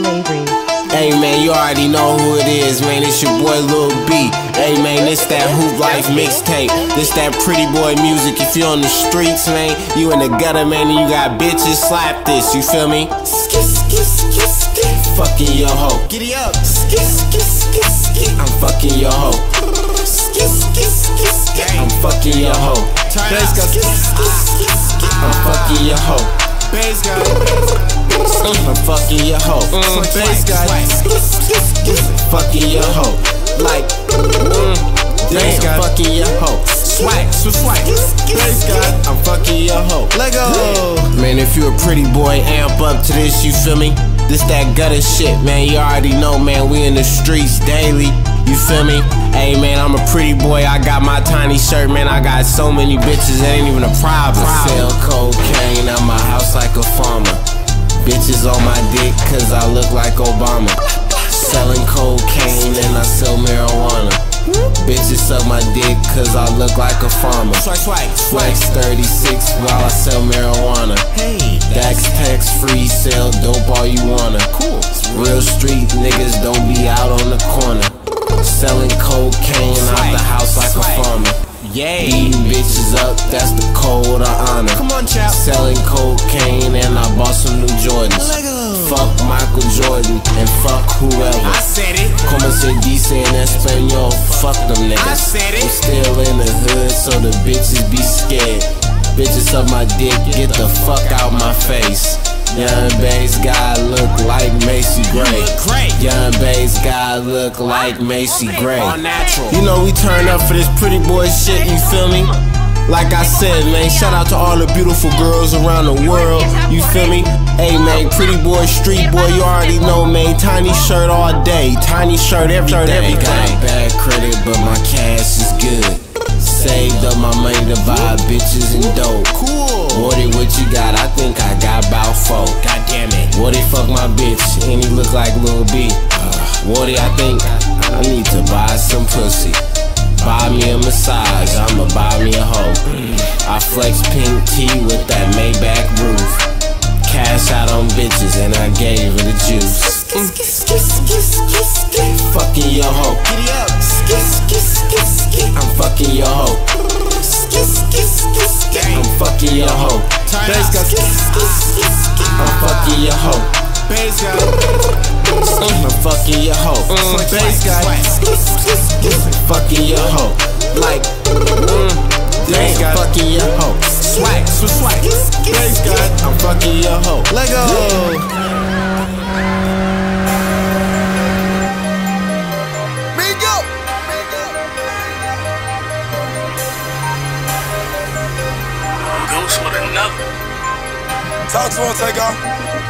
Slavery. Hey man, you already know who it is, man. It's your boy Lil B. Hey man, this that Hoop Life mixtape. This that pretty boy music. If you on the streets, man, you in the gutter, man, and you got bitches, slap this. You feel me? Fucking your hoe. Giddy up. I'm fucking your hoe. I'm fucking your hoe. I'm fucking your hoe. I'm fucking your hoe. Fucking your hoe. Like, damn, fucking your hoe. Swag. I'm fucking your hoe. Let go. Man, if you a pretty boy, amp up to this, you feel me? This that gutter shit, man. You already know, man. We in the streets daily. You feel me? Hey man, I'm a pretty boy, I got my tiny shirt, man. I got so many bitches, it ain't even a problem. I sell cocaine at my house like a farmer. Bitches on my dick cause I look like Obama. Selling cocaine and I sell marijuana. Bitches suck my dick cause I look like a farmer. Flex 36 while I sell marijuana. Dax tax free, sell dope all you wanna. Real street niggas don't be out on the corner. Selling cocaine out the house like a farmer. Beating bitches up, that's the code of honor. Come on, chap. Selling cocaine and I bought some new Jordans. Fuck Michael Jordan and fuck whoever. I said it. Como se dice en español, fuck them niggas. I said it. I'm still in the hood, so the bitches be scared. Bitches up my dick, get the fuck out my face. Young bass guy look like Macy Gray. Young bass guy look like Macy Gray. You know we turn up for this pretty boy shit, you feel me? Like I said, man, shout out to all the beautiful girls around the world, you feel me? Hey man, pretty boy, street boy, you already know, man. Tiny shirt all day, tiny shirt every day. Got bad credit, but my cash is good. Saved up my money to buy bitches and dope. Woody, what you got? I think I got about 4. God damn it. Woody fuck my bitch and he look like Lil B. Woody, I think I need to buy some pussy. Buy me a massage, I'ma buy me a hoe. I flex pink tea with that Maybach roof. Cash out on bitches and I gave her the juice. Fucking your hoe. I'm fucking your hoe. I'm fucking your hoe. I'm fucking your hoe. I'm fucking your hoe. Fucking your hoe. Like, damn, fucking your hoe. Swag. I'm fucking your hoe. Let go. Talk to him, take off.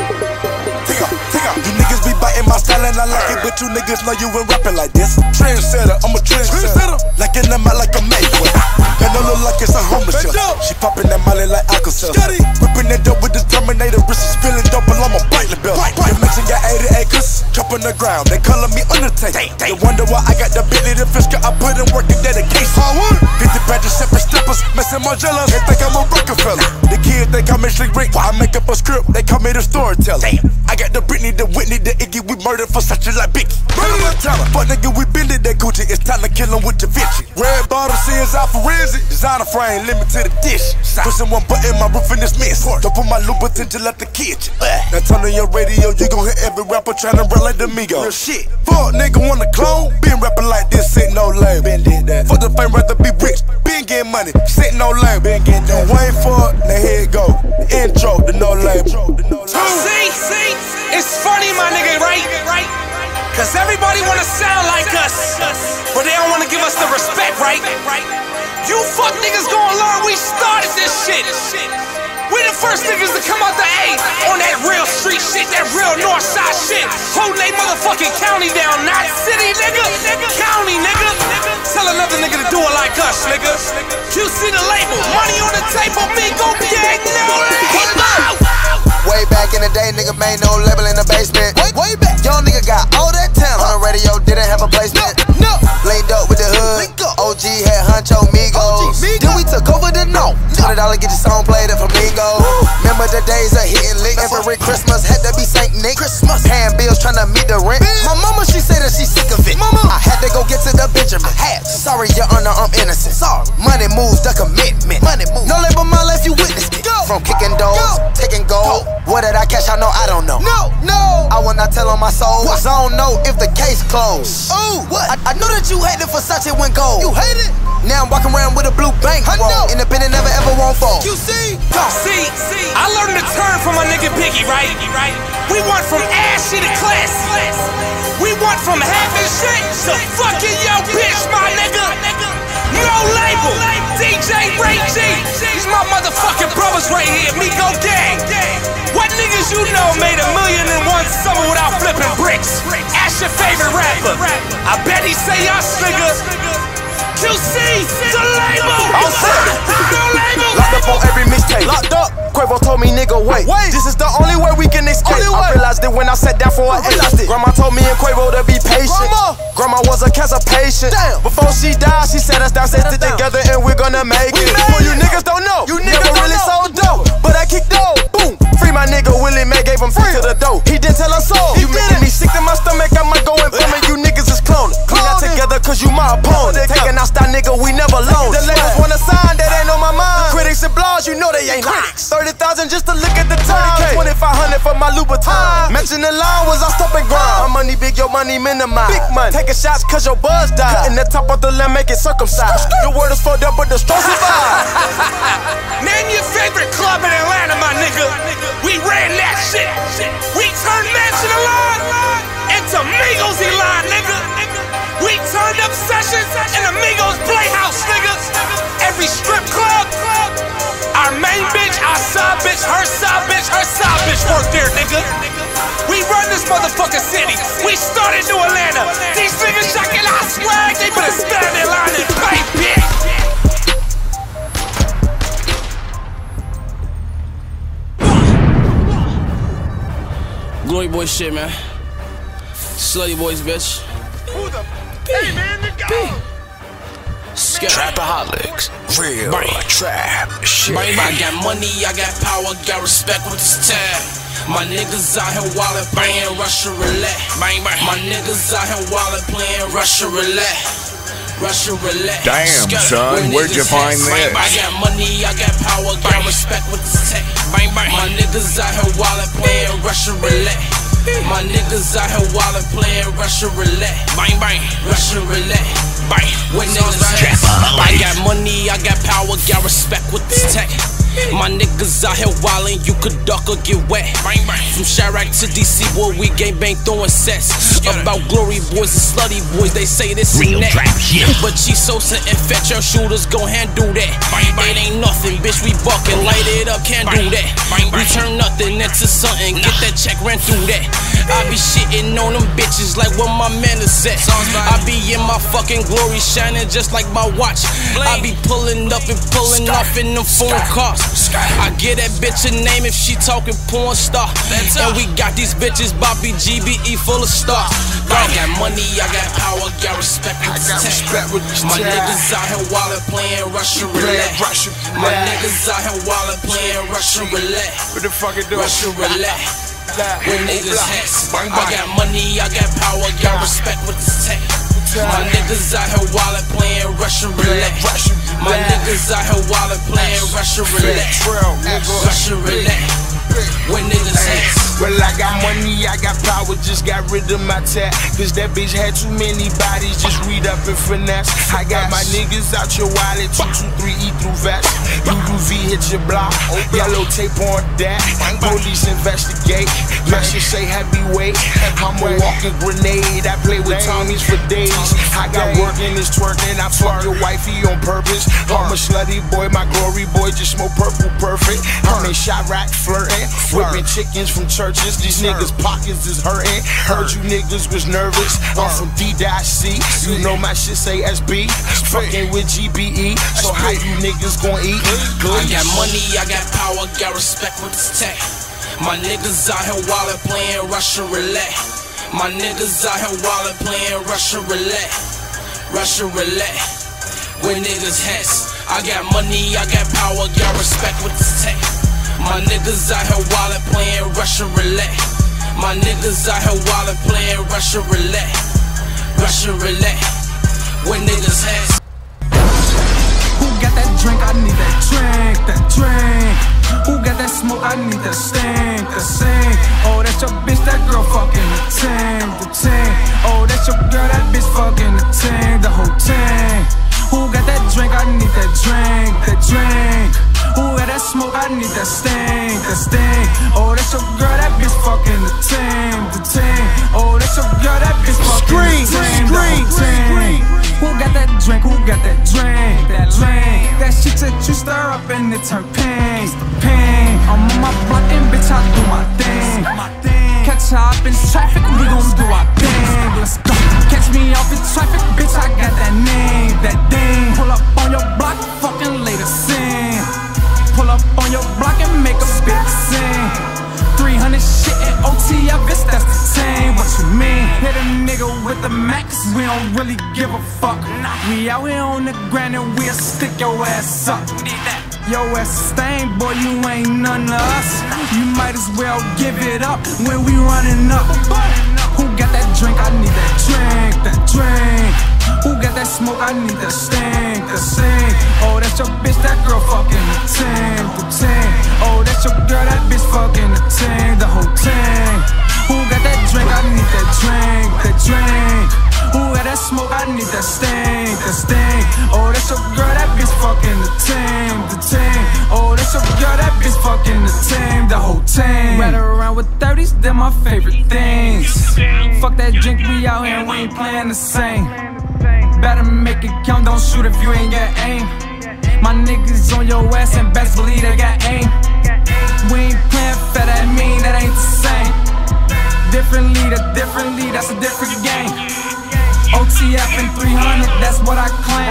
You niggas be biting my style and I like it, but you niggas know you ain't rapping like this. Trendsetter, I'm a trendsetter. Like in the mouth like a Mayweather. And I look like it's a homeless shelter. She popping that molly like Alka-Seltzer. Whipping that dope with the Terminator, wrist is spilling dope, but I'm a bite the belt. Your mansion got 80 acres, chopping the ground. They calling me Undertaker. They wonder why I got the Billy the Fisker. I put in work and dedication. 50 badges, separate steppers, messing my jealous. They think I'm a Rockefeller. The kids think I'm Ashley Rick. I make up a script, they call me the storyteller. I got the Britney, the Whitney, the Iggy. We murdered for such a like Biggie. Fuck nigga, we been it, that Gucci. It's time to kill him with Da Vinci. Red bottle seals out forensic. Designer frame, limit to the dish. Pushing one button, my roof in this mess. Don't put my Louboutin till at the kitchen. Now turn on your radio, you gon' hear every rapper tryna run like the Migos. Real shit. Fuck nigga wanna clone? Been rapping like this, ain't no lame. Been did that. Fuck the fame, rather be rich. Been getting money, sitting no lame. Been getting that. Waiting for it, now here it go. The intro, the no lame. See, it's funny, my nigga, right? Cause everybody wanna sound like us, but they don't wanna give us the respect, right? You fuck niggas gon' learn we started this shit. We the first niggas to come out the A on that real street shit, that real north side shit. Holding they motherfucking county down, not city, nigga. County, nigga. Tell another nigga to do it like us, nigga. You see the label, money on the table, me gon' be ain't no label. Way back in the day, nigga made no label in the basement. Way back. Young nigga got all that talent. On the radio, didn't have a placement. No. Linked up with the hood. OG had Huncho Migos. Then we took over the no. $20 get your song played at Flamingo. Remember remember the days of hitting lick. Every Christmas had to be Saint Nick. Paying bills, trying to meet the rent. My mama, she said that she sick of it. I had to go get to the Benjamin. Sorry, Your Honor, I'm innocent. Money moves the commitment. No label my life, you witnessed it. From kicking doors, taking gold. What did I cash? I know I don't know. I will not tell on my soul. Cause I don't know if the case closed. I know that you hated Versace when gold. You hate it? Now I'm walking around with a blue bank roll. Independent never ever won't fall. You see? See, I learned the term from my nigga Biggie, right? We went from ashy to classy. We went from having shit to fucking yo bitch, my nigga. No label, DJ Ray G. These my motherfucking brothers right here, Migo Gang. What niggas you know made $1 million in one summer without flipping bricks? Ask your favorite rapper. I bet he say us, nigga. QC, the label. No label. Locked up on every mixtape. Locked up. Quavo told me, nigga, wait. This is the only way we can escape. I realized it when I sat down for a eight. Grandma told me and Quavo to be patient. Grandma was a cancer patient. Before she died, she sat us down, said it together, and we're gonna make it. Well, you niggas don't know. You never really sold dope, but I kicked dope. Boom. Free my nigga Willie Mae, gave him free to the dope. He didn't tell us so. You making me sick to my stomach, I might go and vomit. You niggas is cloning. We not together cause you my opponent. Taking out style, nigga, we never loan. The labels wanna sign, that ain't on my mind. The critics and blogs, you know they ain't lying. 30,000 just to look at the time. 2,500 for my Louboutin. Matching the line was I stop and grind. My money big, your money minimize. Big money. Taking shots cause your buzz died. Cutting the top off the limb, make it circumcised. Your word is fucked up, but the strong survive. Name your favorite club in Atlanta, my nigga. We ran that shit. We turned Mansion Line into Migos Line, nigga. We turned up sessions in Amigos Playhouse, nigga. Every strip club, our main bitch, our side bitch, her side bitch, her side bitch work there, nigga. We run this motherfucking city. We started New Atlanta. These niggas shocking our swag, they better stand in line and play, bitch. Glory boy shit, man. Slutty boys, bitch. Who the hey man, the go. Trapaholics, real trap shit. I got money, I got power, got respect with this tab. My niggas out here wildin' playing Russian roulette. My niggas out here wildin' playing Russian roulette. Russian roulette. Damn, son, where'd you find this? I got money, I got power, got respect with this tech. My niggas out here wildin' playing Russian roulette. My niggas out here wildin' playing Russian roulette. Russian roulette. When niggas I got money, I got power, got respect with this tech. My niggas out here wildin', you could duck or get wet. From Chirac to DC, boy, we gang bang throwing sets. About glory boys and slutty boys, they say this real and that. trap shit. But Sosa and Fetch, your shooters gon' handle that. It ain't nothing, bitch, we buckin', light it up, can't do that. We turn nothing into something, get that check, ran through that. I be shitting on them bitches like where my man is at. I be in my fucking glory shining just like my watch. I be pulling up and pulling off in them phone cars. I get that bitch a name if she talking porn star. And we got these bitches Bobby GBE full of stars. I got money, I got power, got respect with this tech. My niggas out here wildin' playing Russian roulette. My niggas out here wildin' playing Russian roulette. What the fuck it do? Russian roulette. When niggas hats, I got money, I got power, got respect with this tech. My niggas out here wildin' playing Russian roulette. My niggas out here wildin' playing Russian roulette. Russian roulette. When niggas hats. Well, I got money, I got power, just got rid of my tap. Cause that bitch had too many bodies, just read up and finesse. I got my niggas out your wallet, 223 E through vest. UUV hit your block, yellow tape on that. Police investigate, message say heavyweight. I'm a walking grenade, I play with Tommies for days. I got working, it's twerking, I fuck your wifey on purpose. I'm a slutty boy, my glory boy just smoke purple perfect. I'm in Chirac flirting, whipping chickens from churches. These niggas' pockets is hurting. Heard you niggas was nervous. I'm from D-C. You know my shit say SB. Fucking with GBE. So how you niggas gon' eat? I got money, I got power, got respect with this tech. My niggas out here wildin' playing Russian roulette. My niggas out here wildin' playing Russian roulette. Russian roulette. When niggas hats. I got money, I got power, got respect with this tech. My niggas out here wildin' playing Russian roulette. My niggas out here wildin' playing Russian roulette. Russian roulette. When niggas had. Who got that drink? I need that drink, that drink. Who got that smoke? I need that stink, that stink. Oh, that's your bitch, that girl fucking the ting, the ting. Oh, that's your girl, that bitch fucking the ting, the whole ting. Who got that drink? I need that drink, that drink. Who got that smoke? I need that stink, that stink. Oh, that's your girl, that bitch fucking the ting, the ting. Oh, that's your girl, that bitch fucking the ting, the whole ting. Who got that drink? Who got that drink? That drink. That shit that you stir up and it turn pink. Pink. I'm on my block and bitch I do my thing. Catch her up in traffic, we gon' do our thing. Let's go. Catch me off in traffic, bitch I got that name, that thing. Pull up on your block, fucking lay the scene. Pull up on your block and make a bitch sing. 300 shit and OTF, bitch, that's the same. What you mean? Hit a nigga with the max, we don't really give a fuck. We out here on the ground and we'll stick your ass up. Your ass a stain, boy, you ain't none of us. You might as well give it up when we running up. Who got that drink? I need that drink, that drink. Who got that smoke? I need that stink, that stink. Oh, that's your bitch, that girl fucking the ting, the ting. Oh, that's your girl, that bitch fucking the ting, the whole ting. Who got that drink? I need that drink, that drink. Who got that smoke? I need that stink, that stink. Oh, that's your girl, that bitch fucking the ting, the ting. Oh, that's your girl, that bitch fucking the ting, the whole ting. Ride around with 30s, they're my favorite things. Fuck that drink, we out here and we ain't playing the same. Better make it count, don't shoot if you ain't got aim. My niggas on your ass and best believe they got aim. We ain't playing fair, that mean that ain't the same. Different leader, that's a different game. OTF and 300, that's what I claim.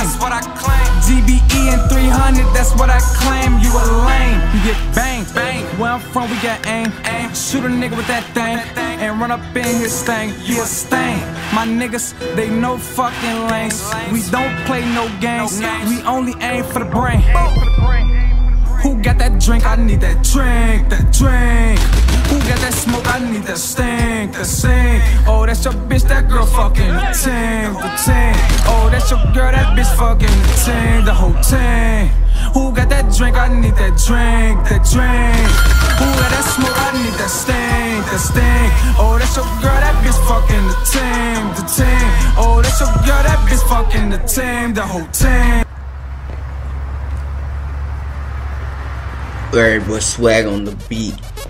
GBE and 300, that's what I claim. You a lame, you get bang, bang. Where I'm from, we got aim. Shoot a nigga with that thing and run up in his thing. You a stain. My niggas, they no fucking lanes. We don't play no games. We only aim for the brain. Who got that drink? I need that drink, that drink. Who got that smoke? I need that stink, that stink. Oh, that's your bitch, that girl fucking the ting, the ting. Oh, that's your girl, that bitch fucking the ting, the whole ting. Who got that drink? I need that drink, that drink. Who got that smoke? I need that stink, that stink. Oh, that's your girl, that bitch fucking the ting, the ting. Oh, that's your girl, that bitch fucking the ting, the whole ting. Alright, boy, swag on the beat.